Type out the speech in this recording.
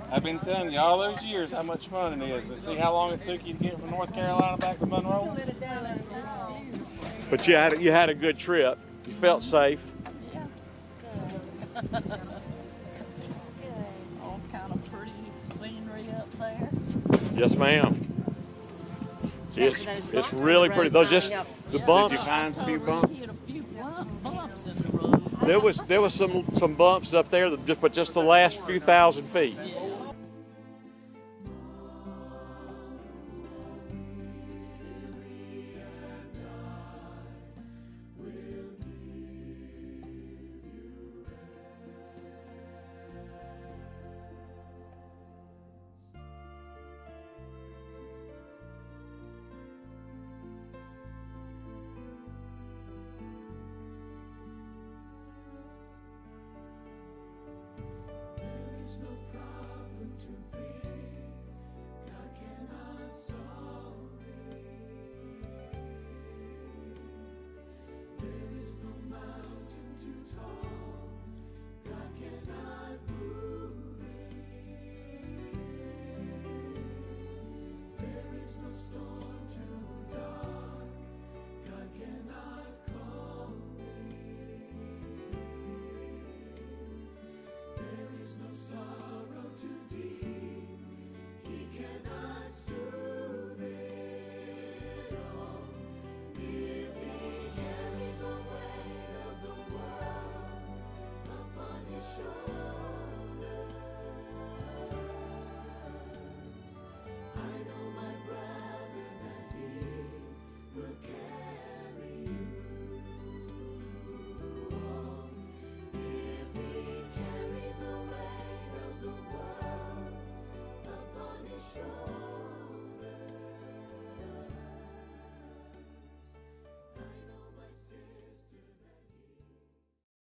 I've been telling you all those years how much fun it is. And see how long it took you to get from North Carolina back to Monroe? But you had a good trip. You felt safe. Yeah. Good. All kind of pretty scenery up there. Yes, ma'am. It's really pretty. Those just the bumps. Did you find a few bumps? Hit a few bumps in the road. There was some bumps up there, but just the last few thousand feet. Yeah.